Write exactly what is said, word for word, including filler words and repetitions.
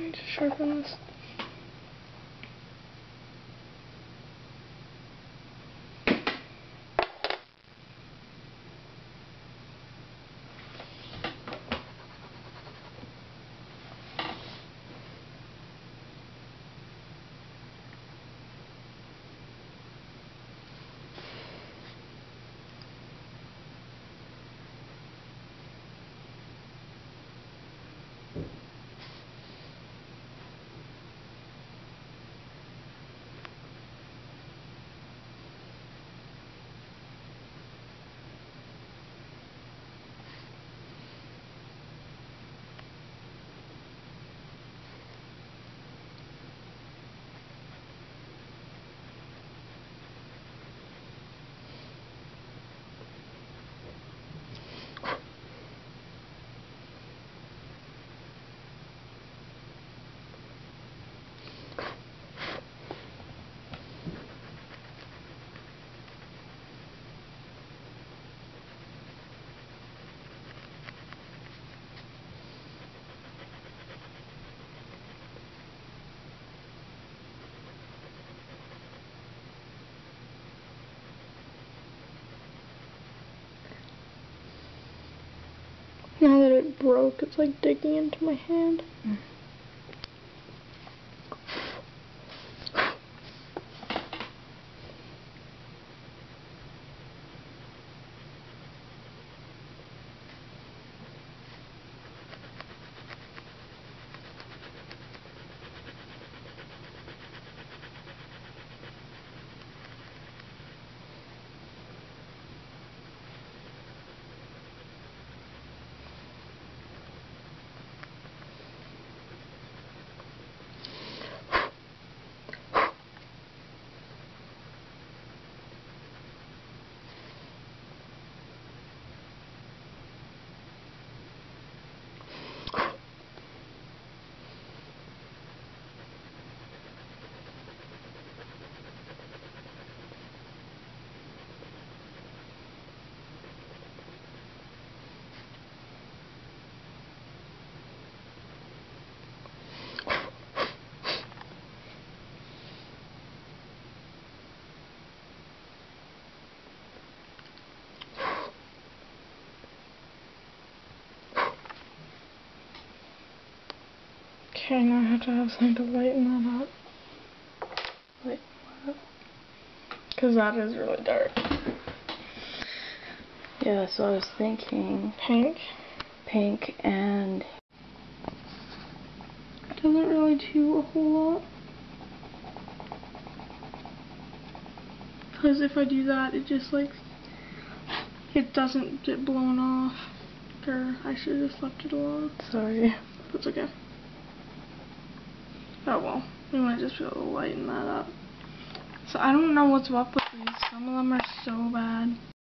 need to sharpen this. Now that it broke, it's like digging into my hand. Mm. Okay, now I have to have something to lighten that up. Lighten that up. Because that is really dark. Yeah, so I was thinking pink. Pink and it doesn't really do a whole lot. Because if I do that, it just like, it doesn't get blown off. Or I should have just left it alone. Sorry. That's okay. Oh well, we might just be able to lighten that up. So I don't know what's up with these. Some of them are so bad.